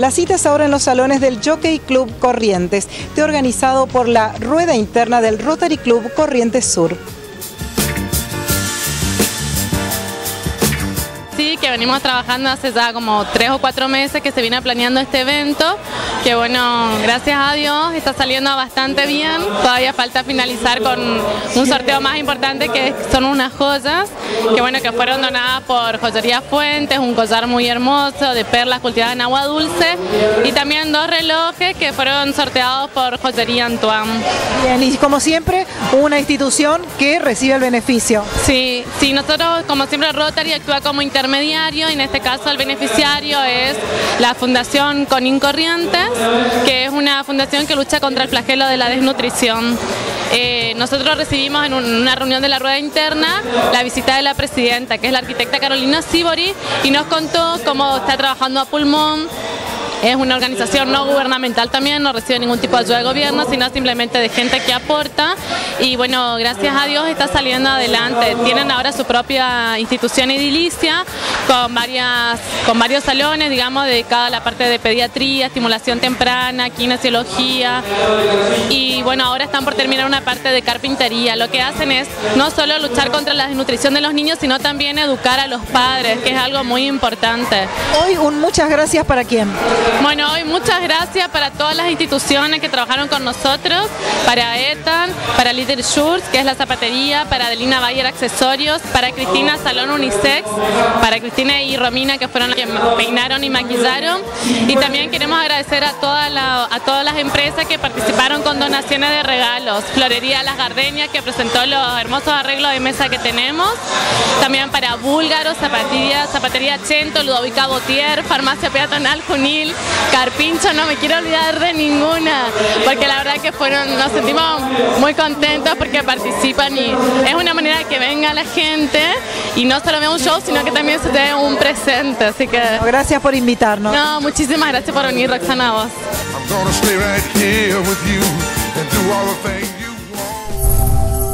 La cita es ahora en los salones del Jockey Club Corrientes, organizado por la rueda interna del Rotary Club Corrientes Sur. Sí, que venimos trabajando hace ya como 3 o 4 meses que se viene planeando este evento, que bueno, gracias a Dios está saliendo bastante bien. Todavía falta finalizar con un sorteo más importante, que son unas joyas que bueno, que fueron donadas por Joyería Fuentes, un collar muy hermoso de perlas cultivadas en agua dulce, y también 2 relojes que fueron sorteados por Joyería Antoine. Bien, y como siempre, una institución que recibe el beneficio. Sí, nosotros como siempre Rotary actúa como intermediario, y en este caso el beneficiario es la Fundación Conin Corrientes, que es una fundación que lucha contra el flagelo de la desnutrición. Nosotros recibimos en una reunión de la rueda interna la visita de la presidenta, que es la arquitecta Carolina Sibori, y nos contó cómo está trabajando a pulmón. Es una organización no gubernamental también, no recibe ningún tipo de ayuda del gobierno, sino simplemente de gente que aporta, y bueno, gracias a Dios está saliendo adelante. Tienen ahora su propia institución edilicia con varios salones, digamos, dedicados a la parte de pediatría, estimulación temprana, kinesiología, y bueno, ahora están por terminar una parte de carpintería. Lo que hacen es no solo luchar contra la desnutrición de los niños, sino también educar a los padres, que es algo muy importante. Hoy un muchas gracias ¿para quién? Bueno, hoy muchas gracias para todas las instituciones que trabajaron con nosotros, para Ethan, para Little Shirts, que es la zapatería, para Adelina Bayer Accesorios, para Cristina Salón Unisex, para Cristina y Romina, que fueron las que peinaron y maquillaron, y también queremos agradecer a todas las empresas que participaron con donaciones de regalos. Florería Las Gardenias, que presentó los hermosos arreglos de mesa que tenemos, también para Búlgaro, Zapatería Chento, Ludovica Botier, Farmacia Peatonal Junil, Carpincho, no me quiero olvidar de ninguna, porque la verdad que nos sentimos muy contentos porque participan, y es una manera de que venga la gente y no solo vea un show, sino que también se te dé un presente, así que... Gracias por invitarnos. No, muchísimas gracias por venir, Roxana, a vos.